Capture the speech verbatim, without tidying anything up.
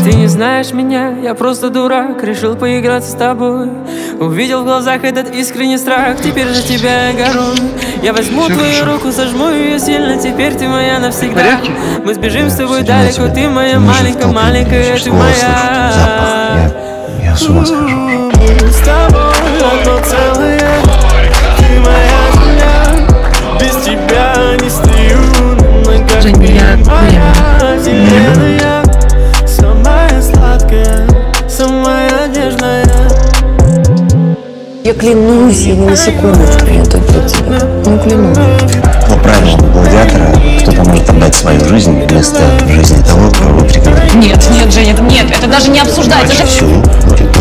Ты не знаешь меня, я просто дурак. Решил поиграться с тобой. Увидел в глазах этот искренний страх. Теперь за тебя я горую. Я возьму Все твою хорошо. руку, сожму ее сильно. Теперь ты моя навсегда. Порядке? Мы сбежим с тобой Судя далеко. тебя, Ты моя мы же в маленькая, толпе маленькая, видишь, ты голос слышу, запах. моя. Я, я с ума схожу. Мы с тобой одно целое. Ты моя земля. Без тебя не стою. Женя, я Моя зеленая, самая сладкая, самая нежная. Я клянусь, я ни на секундочку не отойду от тебя. Ну, клянусь. По правилам гладиатора кто-то может отдать свою жизнь вместо жизни того, кого вы приговорили. Нет, нет, Женя, это нет, это даже не обсуждается. Все будет